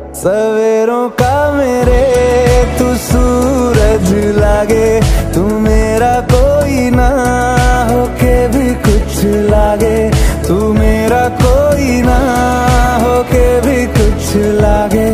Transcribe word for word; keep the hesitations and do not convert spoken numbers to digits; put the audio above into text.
सवेरों का मेरे तू सूरज लागे, तू मेरा कोई ना होके भी कुछ लागे, तू मेरा कोई ना होके भी कुछ लागे।